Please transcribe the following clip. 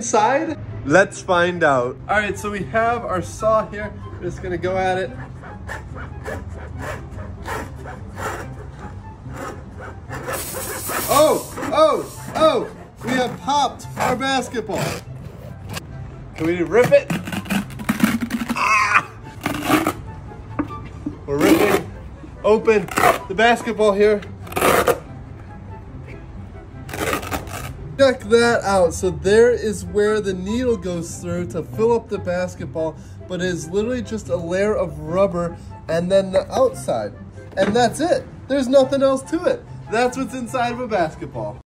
inside? Let's find out. All right, so we have our saw here. We're just gonna go at it. Oh, we have popped our basketball. Can we rip it? Ah! We're ripping open the basketball here. Check that out. So there is where the needle goes through to fill up the basketball, but it is literally just a layer of rubber and then the outside. And that's it. There's nothing else to it. That's what's inside of a basketball.